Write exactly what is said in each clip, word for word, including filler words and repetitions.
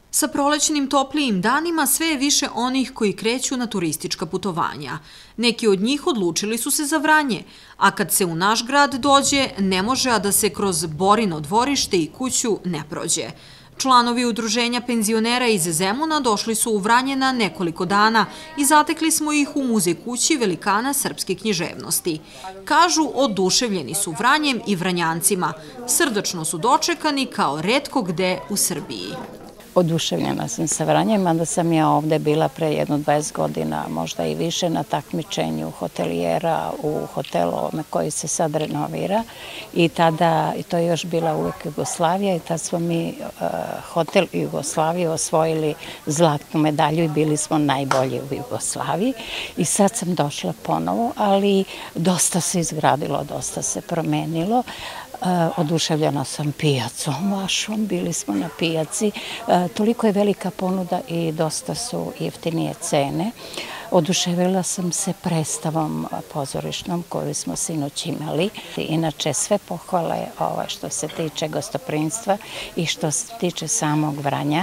Sa prolećnim toplijim danima sve je više onih koji kreću na turistička putovanja. Neki od njih odlučili su se za Vranje, a kad se u naš grad dođe, ne može a da se kroz Borino dvorište i kuću ne prođe. Članovi udruženja penzionera iz Zemuna došli su u Vranje na nekoliko dana i zatekli smo ih u muzej kući velikana srpske književnosti. Kažu, oduševljeni su Vranjem i Vranjancima. Srdačno su dočekani kao retko gde u Srbiji. Oduševljena sam sa Vranjem, mada sam ja ovde bila pre jedno dvadeset godina, možda i više, na takmičenju hotelijera u hotelu koji se sad renovira. I tada, i to je još bila uvek Jugoslavija, i tad smo mi hotel Jugoslavije osvojili zlatnu medalju i bili smo najbolji u Jugoslaviji. I sad sam došla ponovo, ali dosta se izgradilo, dosta se promenilo. Oduševljena sam pijacom vašom, bili smo na pijaci. Toliko je velika ponuda i dosta su jeftinije cene. Oduševila sam se predstavom pozorišnom koju smo sinoć imali. Inače, sve pohvale što se tiče gostoprimstva i što se tiče samog Vranja.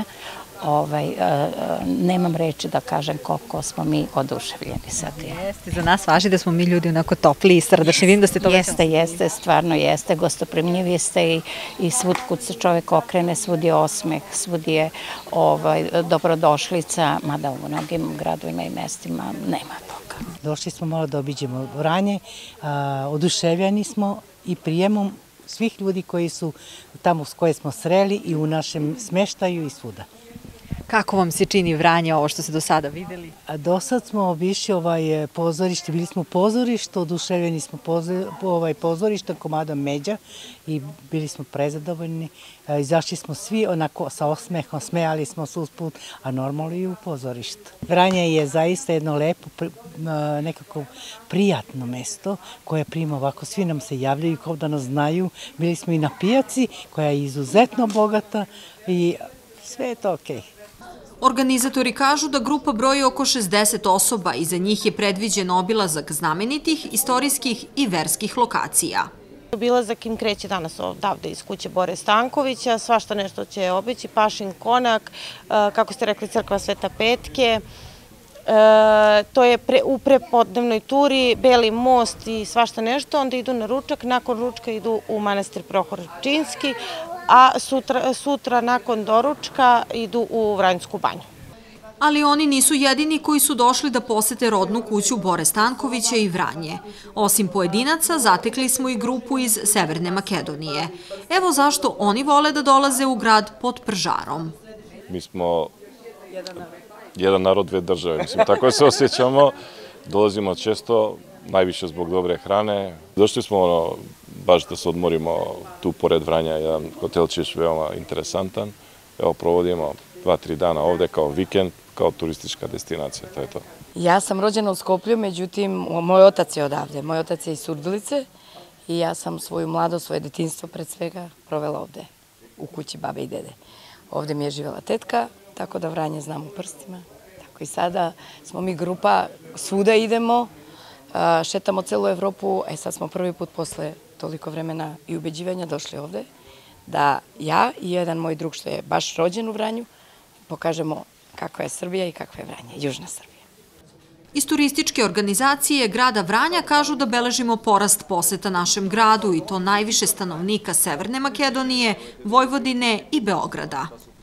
Nemam reči da kažem koliko smo mi oduševljeni sa tim. Jeste, za nas važi da smo mi ljudi onako topli i srdačni. Vidim da ste to već... Jeste, jeste, stvarno jeste. Gostoprimljivi ste i svud kud se čovjek okrene, svud je osmeh, svud je dobrodošlica, mada u mnogim gradovima i mestima nema toga. Došli smo malo da obiđemo Vranje, oduševljeni smo i prijemom svih ljudi koji su tamo s koje smo sreli i u našem smeštaju i svuda. Kako vam se čini Vranje, ovo što ste do sada videli? Do sad smo obišli ovaj pozorište, bili smo u pozorištu, oduševljeni smo pozorišta komada Međa i bili smo prezadovoljni. Izašli smo svi onako sa osmehom, smejali smo se usput, a normalno i u pozorištu. Vranje je zaista jedno lepo, nekako prijatno mesto koje prima ovako, svi nam se javljaju kao da nas znaju. Bili smo i na pijaci koja je izuzetno bogata i sve je to okej. Organizatori kažu da grupa broji oko šezdeset osoba i za njih je predviđen obilazak znamenitih, istorijskih i verskih lokacija. Obilazak im kreće danas odavde iz kuće Bore Stankovića, svašta nešto će obići, Pašin konak, kako ste rekli, crkva Sveta Petke. To je u prepodnevnoj turi, Beli most i svašta nešto, onda idu na ručak, nakon ručka idu u manastir Prohor Pčinjski, a sutra nakon doručka idu u Vranjsku banju. Ali oni nisu jedini koji su došli da posete rodnu kuću Bore Stankovića i Vranje. Osim pojedinaca, zatekli smo i grupu iz Severne Makedonije. Evo zašto oni vole da dolaze u grad pod Pržarom. Mi smo jedan narod, dve države. Mislim, tako se osjećamo. Dolazimo često, najviše zbog dobre hrane. Došli smo baš da se odmorimo tu pored Vranja, jedan hotelčić veoma interesantan. Evo, provodimo dva, tri dana ovde kao vikend, kao turistička destinacija, to je to. Ja sam rođena u Skoplju, međutim, moj otac je odavde. Moj otac je iz Surdulice i ja sam svoju mladost, svoje detinjstvo pred svega provela ovde, u kući babe i dede. Ovde mi je živjela tetka, tako da Vranje znam u prstima. Tako i sada smo mi grupa, svuda idemo, šetamo celu Evropu, a sad smo prvi put posle toliko vremena i ubeđivanja došli ovde, da ja i jedan moj drug što je baš rođen u Vranju, pokažemo kakva je Srbija i kakva je Vranje, južna Srbija. Iz turističke organizacije grada Vranja kažu da beležimo porast poseta našem gradu i to najviše stanovnika Severne Makedonije, Vojvodine i Beograda.